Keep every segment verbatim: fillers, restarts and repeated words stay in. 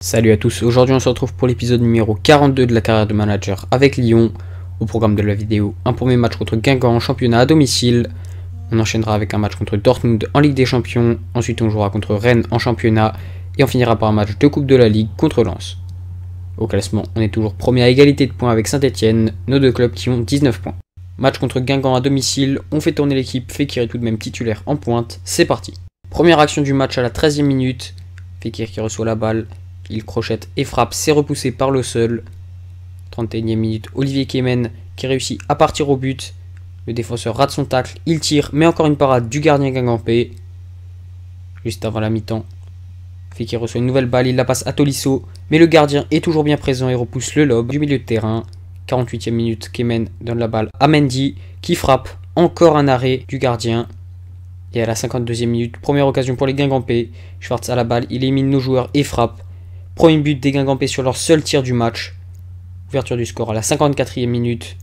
Salut à tous, aujourd'hui on se retrouve pour l'épisode numéro quarante-deux de la carrière de manager avec Lyon. Au programme de la vidéo, un premier match contre Guingamp en championnat à domicile. On enchaînera avec un match contre Dortmund en Ligue des Champions. Ensuite on jouera contre Rennes en championnat. Et on finira par un match de Coupe de la Ligue contre Lens. Au classement, on est toujours premier à égalité de points avec Saint-Etienne, nos deux clubs qui ont dix-neuf points. Match contre Guingamp à domicile, on fait tourner l'équipe, Fekir est tout de même titulaire en pointe, c'est parti. Première action du match à la treizième minute, Fekir qui reçoit la balle. Il crochette et frappe, c'est repoussé par le seul. trente et unième minute, Olivier Kemen qui réussit à partir au but. Le défenseur rate son tacle, il tire, mais encore une parade du gardien guingampais. Juste avant la mi-temps, Fekir reçoit une nouvelle balle, il la passe à Tolisso, mais le gardien est toujours bien présent et repousse le lob du milieu de terrain. quarante-huitième minute, Kemen donne la balle à Mendy qui frappe, encore un arrêt du gardien. Et à la cinquante-deuxième minute, première occasion pour les guingampais, Schwartz à la balle, il élimine nos joueurs et frappe. Premier but des guingampais sur leur seul tir du match. Ouverture du score à la cinquante-quatrième minute.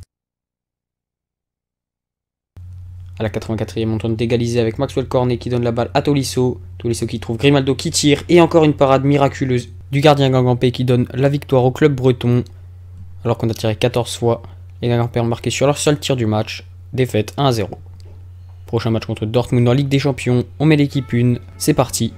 À la quatre-vingt-quatrième, on tente d'égaliser avec Maxwell Cornet qui donne la balle à Tolisso. Tolisso qui trouve Grimaldo qui tire. Et encore une parade miraculeuse du gardien guingampais qui donne la victoire au club breton. Alors qu'on a tiré quatorze fois, les guingampais ont marqué sur leur seul tir du match. Défaite un à zéro. Prochain match contre Dortmund en Ligue des Champions. On met l'équipe une. C'est parti.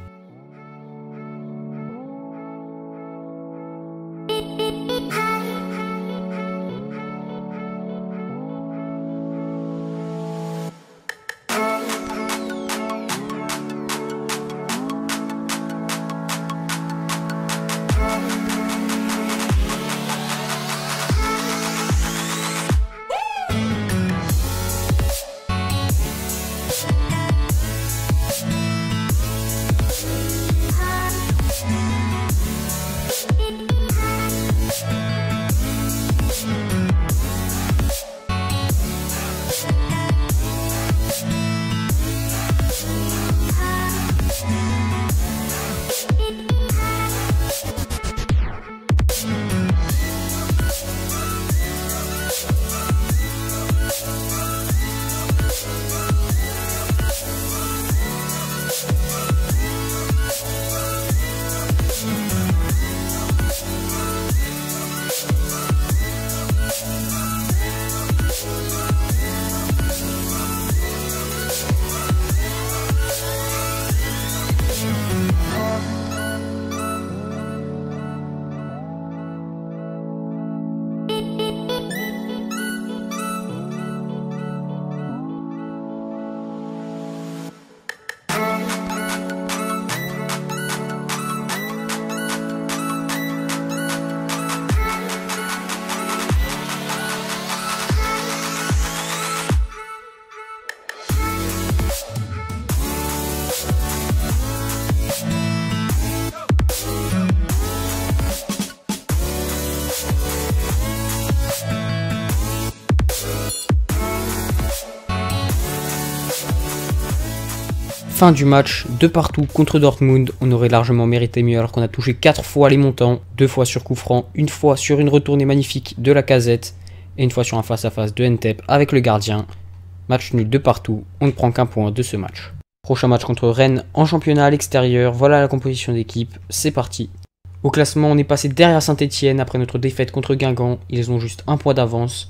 Fin du match, de partout contre Dortmund, on aurait largement mérité mieux alors qu'on a touché quatre fois les montants, deux fois sur coup franc, une fois sur une retournée magnifique de Lacazette et une fois sur un face-à-face de Ntep avec le gardien. Match nul de partout, on ne prend qu'un point de ce match. Prochain match contre Rennes en championnat à l'extérieur, voilà la composition d'équipe, c'est parti. Au classement, on est passé derrière Saint-Etienne après notre défaite contre Guingamp, ils ont juste un point d'avance.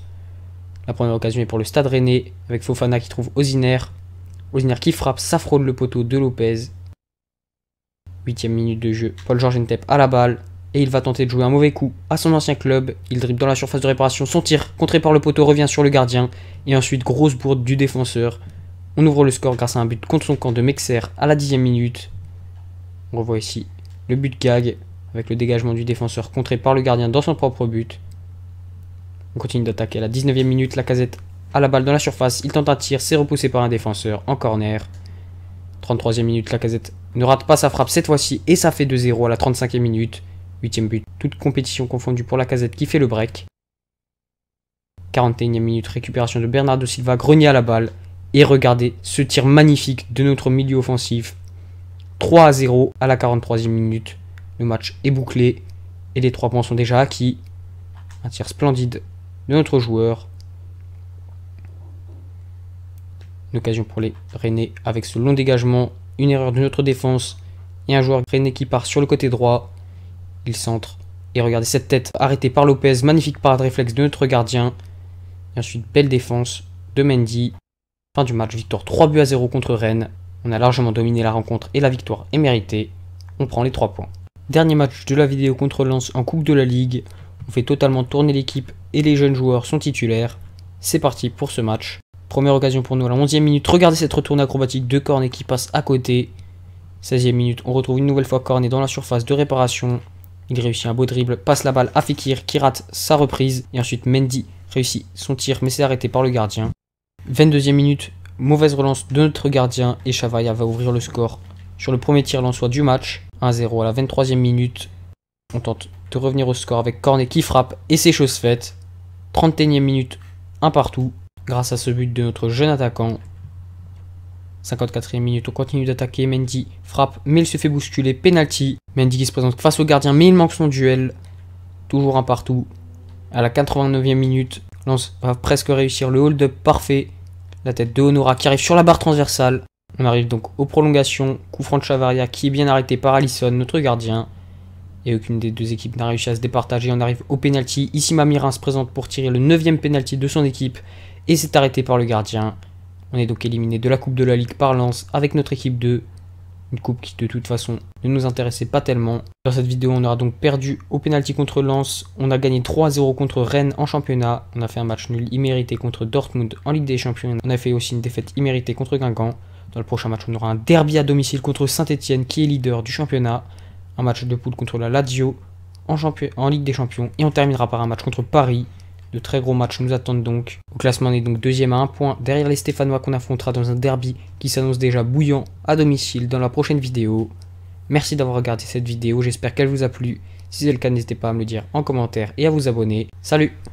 La première occasion est pour le Stade Rennais avec Fofana qui trouve Oziner. Oziner qui frappe, ça frôle le poteau de Lopez. huitième minute de jeu, Paul-Georges Ntep à la balle. Et il va tenter de jouer un mauvais coup à son ancien club. Il dribble dans la surface de réparation, son tir contré par le poteau revient sur le gardien. Et ensuite grosse bourde du défenseur. On ouvre le score grâce à un but contre son camp de Mexer à la dixième minute. On revoit ici le but gag avec le dégagement du défenseur contré par le gardien dans son propre but. On continue d'attaquer à la dix-neuvième minute, Lacazette à la balle dans la surface, il tente un tir, c'est repoussé par un défenseur en corner. trente-troisième minute, Lacazette ne rate pas sa frappe cette fois-ci et ça fait deux zéro à la trente-cinquième minute. huitième but, toute compétition confondue pour Lacazette qui fait le break. quarante et unième minute, récupération de Bernardo Silva, grenier à la balle. Et regardez ce tir magnifique de notre milieu offensif. trois à zéro à la quarante-troisième minute. Le match est bouclé et les trois points sont déjà acquis. Un tir splendide de notre joueur. Une occasion pour les Rennais avec ce long dégagement. Une erreur de notre défense. Et un joueur Rennais qui part sur le côté droit. Il centre. Et regardez cette tête arrêtée par Lopez. Magnifique parade réflexe de notre gardien. Et ensuite, belle défense de Mendy. Fin du match, victoire trois buts à zéro contre Rennes. On a largement dominé la rencontre et la victoire est méritée. On prend les trois points. Dernier match de la vidéo contre Lens en Coupe de la Ligue. On fait totalement tourner l'équipe et les jeunes joueurs sont titulaires. C'est parti pour ce match. Première occasion pour nous à la onzième minute. Regardez cette retournée acrobatique de Cornet qui passe à côté. seizième minute, on retrouve une nouvelle fois Cornet dans la surface de réparation. Il réussit un beau dribble, passe la balle à Fekir qui rate sa reprise. Et ensuite Mendy réussit son tir mais c'est arrêté par le gardien. vingt-deuxième minute, mauvaise relance de notre gardien et Chavaria va ouvrir le score sur le premier tir lensois du match. un à zéro à la vingt-troisième minute. On tente de revenir au score avec Cornet qui frappe et c'est chose faite. trente et unième minute, un partout grâce à ce but de notre jeune attaquant. cinquante-quatrième minute, on continue d'attaquer. Mendy frappe mais il se fait bousculer. Penalty. Mendy qui se présente face au gardien mais il manque son duel. Toujours un partout. À la quatre-vingt-neuvième minute, Lens va presque réussir le hold-up parfait. La tête de Honora qui arrive sur la barre transversale. On arrive donc aux prolongations. Coup franc de Chavaria qui est bien arrêté par Alisson, notre gardien. Et aucune des deux équipes n'a réussi à se départager. On arrive au penalty. Ici Mamirin se présente pour tirer le neuvième penalty de son équipe. Et c'est arrêté par le gardien. On est donc éliminé de la Coupe de la Ligue par Lens avec notre équipe deux. Une coupe qui de toute façon ne nous intéressait pas tellement. Dans cette vidéo on aura donc perdu au penalty contre Lens. On a gagné trois à zéro contre Rennes en championnat. On a fait un match nul immérité contre Dortmund en Ligue des Champions. On a fait aussi une défaite imméritée contre Guingamp. Dans le prochain match on aura un derby à domicile contre Saint-Etienne qui est leader du championnat. Un match de poule contre la Lazio en, en Ligue des Champions. Et on terminera par un match contre Paris. De très gros matchs nous attendent donc. Au classement, on est donc deuxième à un point derrière les Stéphanois qu'on affrontera dans un derby qui s'annonce déjà bouillant à domicile dans la prochaine vidéo. Merci d'avoir regardé cette vidéo, j'espère qu'elle vous a plu. Si c'est le cas, n'hésitez pas à me le dire en commentaire et à vous abonner. Salut!